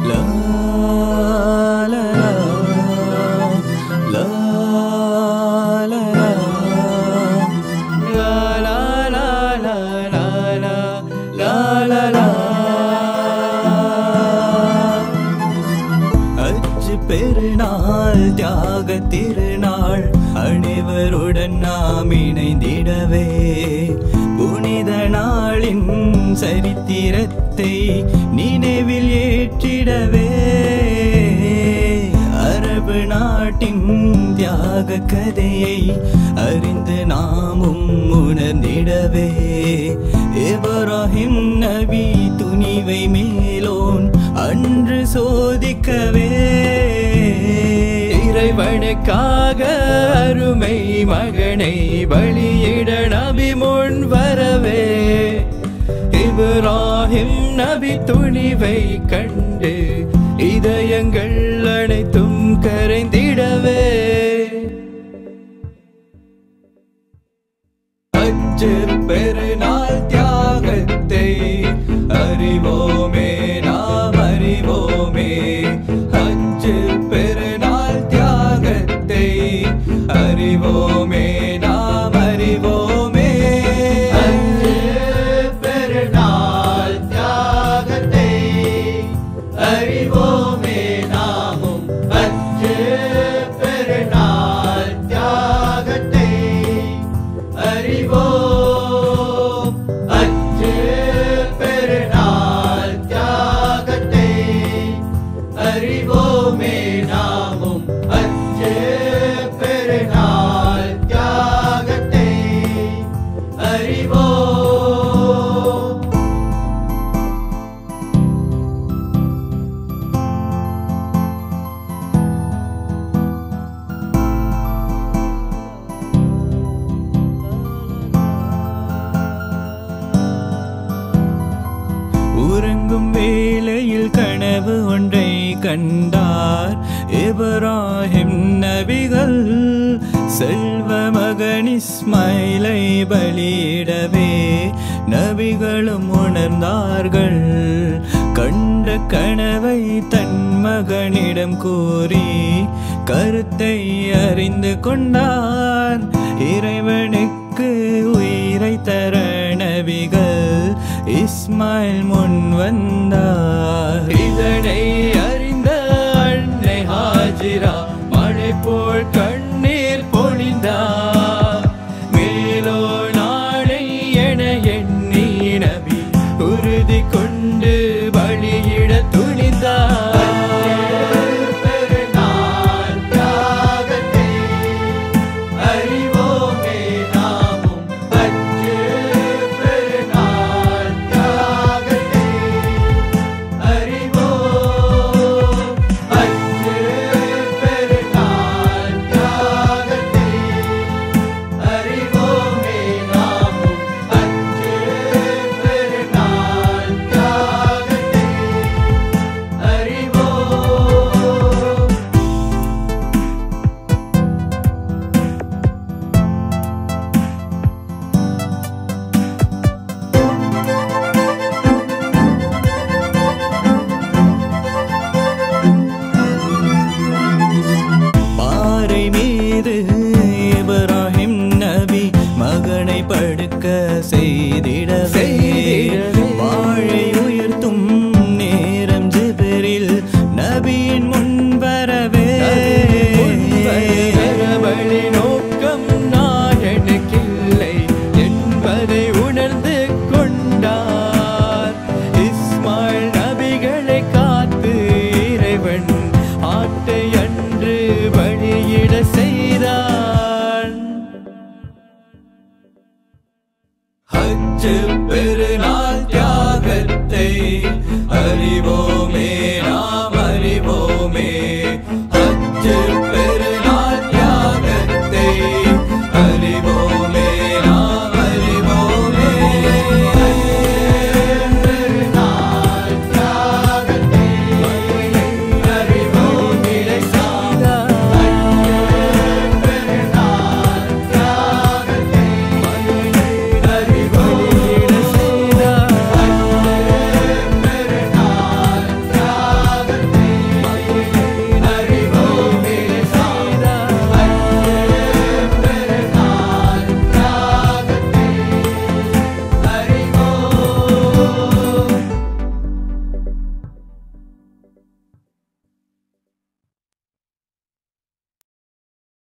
La la la la la la la la la la la. அச்சு பெருநாள் தியாக திருநாள் அனைவருடன் நாம் இணைந்திடவே புனித நாளின் சரித்திரத்தை நினைவில் ஏற்றிடவே அரபு நாட்டின் தியாக கதையை அறிந்து நாமும் உணர்ந்திடவே இப்ராஹிம் நபி துணிவை மேலோன் அன்று சோதிக்கவே இறைவனுக்காக அருமை மகனை பலியிட நபி முன் வரவே இப்ராஹிம் நபி துணிவை கண்டு இதயங்கள் அனைத்தும் கரைந்திடவே அச்சு பெருநாள் தியாகத்தை அறிவோமே நாம் அறிவோமே அச்சு பெருநாள் தியாகத்தை அறிவோமே நாம் அறிவோமே அச்சு பெருநாள் தியாகத்தை அறிவோமே நாமும் அச்சு பெருநாள் தியாகத்தை அறிவோம் அச்சு பெருநாள் தியாகத்தை அறிவோமே நாமும் அச்சு பெருநாள் தியாகத்தை அறிவோம். உறங்கும் வேளையில் கனவு ஒன்றை கண்டார் இப்ராஹிம் நபிகள் செல்வ மகன் இஸ்மாயிலை பலியிடவே நபிகளும் உணர்ந்தார்கள் கண்ட கனவை தன் மகனிடம் கூறி கருத்தை அறிந்து கொண்டார் இறைவனுக்கு உயிரை தர நபிகள் இஸ்மாயில் முன் வந்தார் இதனை அறிந்த அன்னை ஹாஜிரா மழை போல் கண்ணீர் பொழிந்தார் மேலோ நாளை என எண்ணி நபி உறுதி கொண்டு பலியிட துணிந்தார் இப்ராஹிம் நபி மகனை படுக்க செய்திடவே வாழை உயர்த்தும் நேரம் ஜிப்ரீல் நபியின் முன் வரவே வழி நோக்கம் நாயனுக்கில்லை என்பதை உணர்ந்து கொண்டார் இஸ்மாயில் நபிகளை காத்து இறைவன் ஆட்டை அன்று பலியிட செய்தார் அச்சு பெருநாள் தியாகத்தை அறிவோமே